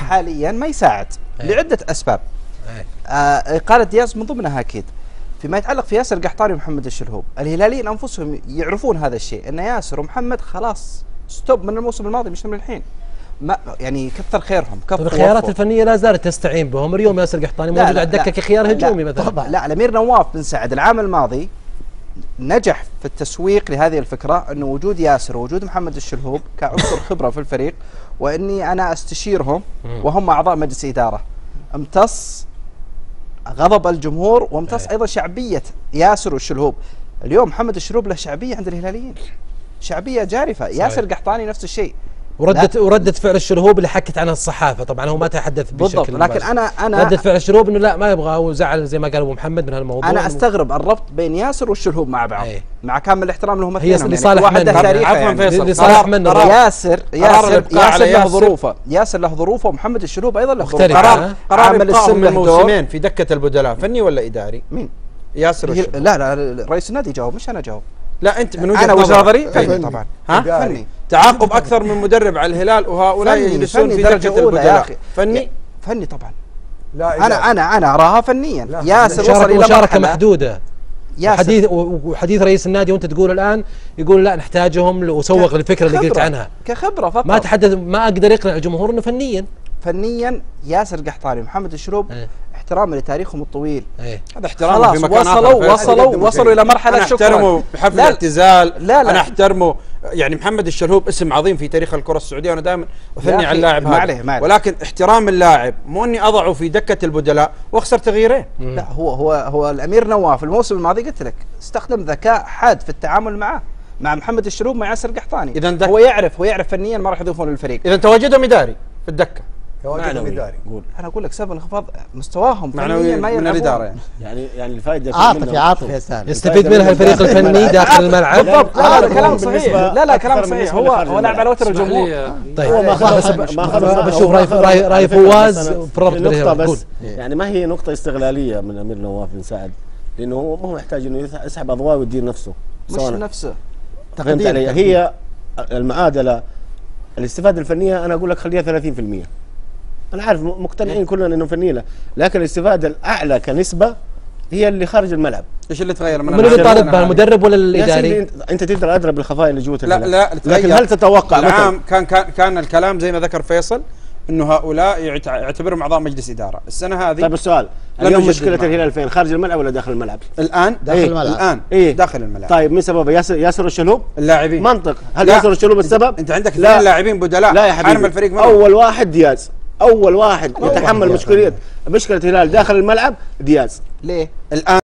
حاليا ما يساعد لعده اسباب. اقاله دياز من ضمنها اكيد. فيما يتعلق في ياسر القحطاني ومحمد الشلهوب، الهلاليين انفسهم يعرفون هذا الشيء، ان ياسر ومحمد خلاص ستوب من الموسم الماضي مش من الحين. ما يعني كثر خيرهم. الخيارات الفنيه لا زالت تستعين بهم، اليوم ياسر القحطاني موجود على الدكه كخيار هجومي مثلا. طبعا لا، الامير نواف بن سعد العام الماضي نجح في التسويق لهذه الفكره، انه وجود ياسر ووجود محمد الشلهوب كعنصر خبره في الفريق، واني انا استشيرهم وهم اعضاء مجلس اداره. امتص غضب الجمهور وامتص ايضا شعبيه ياسر والشلهوب. اليوم محمد الشلهوب له شعبيه عند الهلاليين، شعبيه جارفه. ياسر القحطاني نفس الشيء. وردة فعل الشلهوب اللي حكت عنها الصحافه، طبعا هو ما تحدث بشكل بالضبط، لكن انا ردة فعل الشلهوب انه لا ما يبغى وزعل زي ما قال ابو محمد من هالموضوع. انا استغرب الربط بين ياسر والشلهوب مع بعض. مع كامل الاحترام لهم اثنينهم، هي لصالح من لصالح من ياسر له ظروفه، ياسر له ظروفه، ومحمد الشلهوب ايضا له ظروفه. قرار ابقائهم من موسمين في دكه البدلاء فني ولا اداري؟ مين؟ ياسر والشلهوب. لا رئيس النادي جاوب مش انا جاوب. لا انت من وجهه نظري فني طبعا. فني. تعاقب اكثر من مدرب على الهلال وهؤلاء يجلسون في دكه البدلاء. فني طبعا. لا انا اراها فنيا. ياسر وصل الى مشاركه محدوده. وحديث رئيس النادي وانت تقول الان يقول لا نحتاجهم وسوق الفكره اللي قلت عنها كخبره فقط. ما تحدث، ما اقدر يقنع الجمهور انه فنيا ياسر القحطاني ومحمد الشلهوب احتراما لتاريخهم الطويل. هذا احترام في مكان وصلوا الى مرحله شكرا. انا احترمه بحفل الاعتزال. لا انا احترمه، يعني محمد الشلهوب اسم عظيم في تاريخ الكره السعوديه، وانا دائما اثني على اللاعب هذا، ولكن احترام اللاعب مو اني اضعه في دكه البدلاء واخسر تغييرين. لا هو الامير نواف الموسم الماضي قلت لك استخدم ذكاء حاد في التعامل معه، مع محمد الشلهوب مع ياسر القحطاني. اذا هو يعرف فنيا ما راح يضيفون للفريق. اذا تواجدهم اداري في الدكه. انا اقول لك سبب انخفاض مستواهم فنيا ما من الاداره يعني الفائده عاطفي يا سالم يستفيد منها الفريق الفني داخل الملعب. بالضبط. لا كلام صحيح. لا كلام صحيح. هو لاعب على وتر الجمهور. طيب هو ما بشوف راي فواز في الربط بس يعني ما هي نقطه استغلاليه من الامير نواف بن سعد، لانه هو ما يحتاج انه يسحب اضواء ويدير نفسه. مش نفسه. فهمت علي؟ هي المعادله الاستفاده الفنيه انا اقول لك خليها 30%. أنا عارف مقتنعين كلنا إنه فنيلة، لكن الاستفادة الأعلى كنسبة هي اللي خارج الملعب. إيش اللي تغير من اللي طالب بها المدرب ولا الإداري؟ أنت تقدر أدرى بالخفايا اللي جوة الملعب. لا لكن هل تتوقع العام كان الكلام زي ما ذكر فيصل إنه هؤلاء يعتبرهم أعضاء مجلس إدارة. السنة هذه طيب السؤال اليوم مشكلة الهلال فين؟ خارج الملعب ولا داخل الملعب؟ الآن داخل الملعب. الآن داخل الملعب. طيب من سببه؟ ياسر والشلهوب؟ اللاعبين. منطق. هل ياسر والشلهوب السبب؟ أنت عندك اثنين لاعبين بدلاء. لا يا حبيبي، أول واحد دياز، أول واحد يتحمل مشكلة الهلال داخل الملعب دياز. ليه؟ الآن